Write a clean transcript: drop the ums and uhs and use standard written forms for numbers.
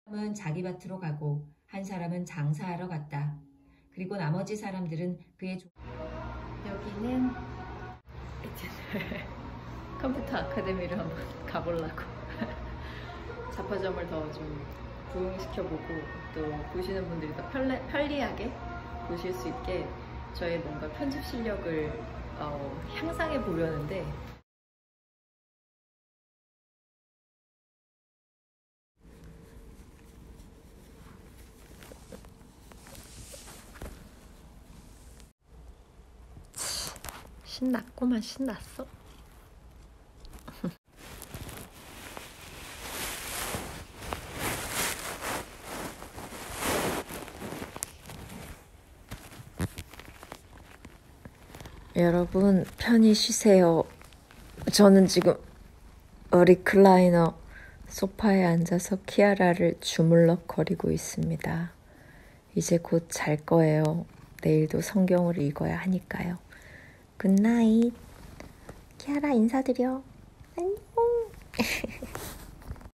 사람은 자기 밭으로 가고 한 사람은 장사하러 갔다. 그리고 나머지 사람들은 그의 여기는 컴퓨터 아카데미를 한번 가보려고 자파점을 더 좀 부흥시켜보고 또 보시는 분들이 더 편리하게 보실 수 있게 저의 뭔가 편집 실력을 향상해 보려는데 신났구만. 신났어. 여러분 편히 쉬세요. 저는 지금 리클라이너 소파에 앉아서 키아라를 주물럭거리고 있습니다. 이제 곧 잘 거예요. 내일도 성경을 읽어야 하니까요. 굿나잇. 키아라 인사드려. 안녕.